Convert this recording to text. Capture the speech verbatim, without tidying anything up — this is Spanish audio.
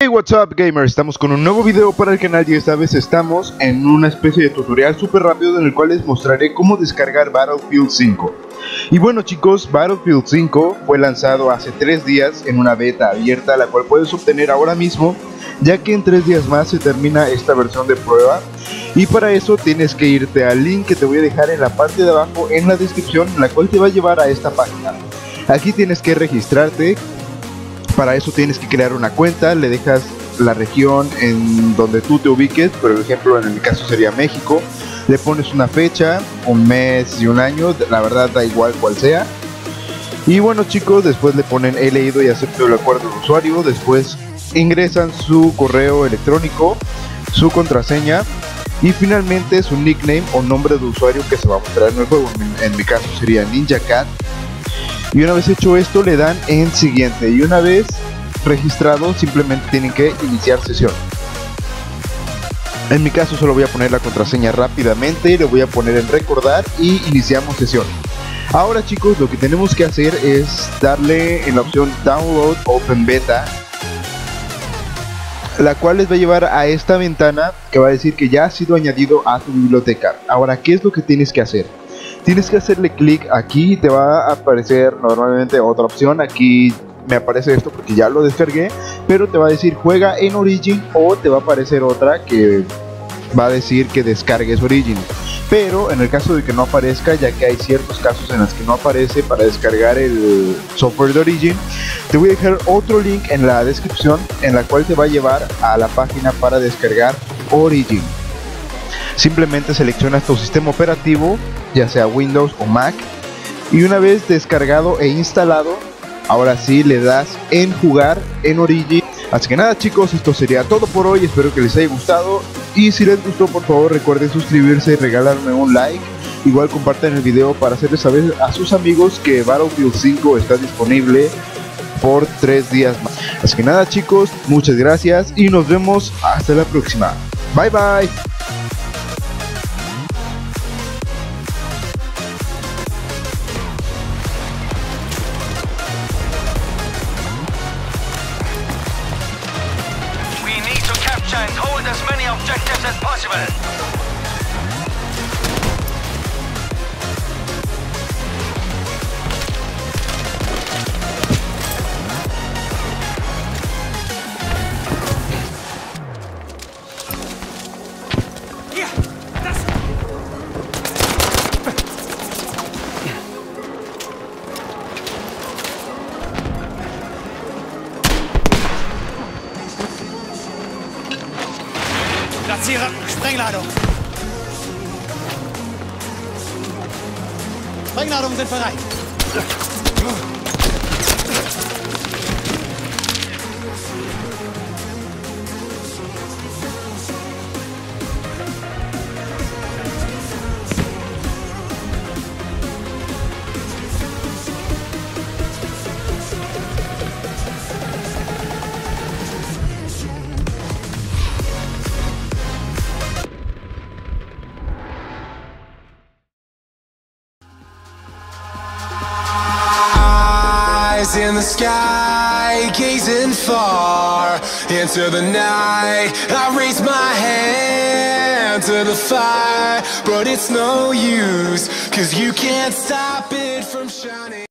What's up, gamers, estamos con un nuevo video para el canal y esta vez estamos en una especie de tutorial súper rápido en el cual les mostraré cómo descargar Battlefield cinco. Y bueno chicos, Battlefield cinco fue lanzado hace tres días en una beta abierta, la cual puedes obtener ahora mismo, ya que en tres días más se termina esta versión de prueba. Y para eso tienes que irte al link que te voy a dejar en la parte de abajo en la descripción, la cual te va a llevar a esta página. Aquí tienes que registrarte. Para eso tienes que crear una cuenta, le dejas la región en donde tú te ubiques, por ejemplo en mi caso sería México, le pones una fecha, un mes y un año, la verdad da igual cual sea. Y bueno chicos, después le ponen he leído y acepto el acuerdo de usuario, después ingresan su correo electrónico, su contraseña y finalmente su nickname o nombre de usuario que se va a mostrar en el juego, en mi caso sería NinjaCat. Y una vez hecho esto le dan en siguiente y una vez registrado simplemente tienen que iniciar sesión. En mi caso solo voy a poner la contraseña rápidamente, le voy a poner en recordar y iniciamos sesión. Ahora chicos, lo que tenemos que hacer es darle en la opción Download Open Beta, la cual les va a llevar a esta ventana que va a decir que ya ha sido añadido a tu biblioteca. Ahora, ¿qué es lo que tienes que hacer? Tienes que hacerle clic aquí y te va a aparecer normalmente otra opción. Aquí me aparece esto porque ya lo descargué, pero te va a decir juega en Origin, o te va a aparecer otra que va a decir que descargues Origin. Pero en el caso de que no aparezca, ya que hay ciertos casos en los que no aparece para descargar el software de Origin, te voy a dejar otro link en la descripción en la cual te va a llevar a la página para descargar Origin. Simplemente seleccionas tu sistema operativo, ya sea Windows o Mac, y una vez descargado e instalado, ahora sí le das en jugar en Origin. Así que nada chicos, esto sería todo por hoy, espero que les haya gustado, y si les gustó por favor recuerden suscribirse y regalarme un like. Igual compartan el video para hacerles saber a sus amigos que Battlefield cinco está disponible por tres días más. Así que nada chicos, muchas gracias y nos vemos hasta la próxima. Bye bye. And hold as many objectives as possible. Platziere Sprengladung. Sprengladungen sind bereit. In the sky, gazing far into the night, I raise my hand to the fire, but it's no use, 'cause you can't stop it from shining.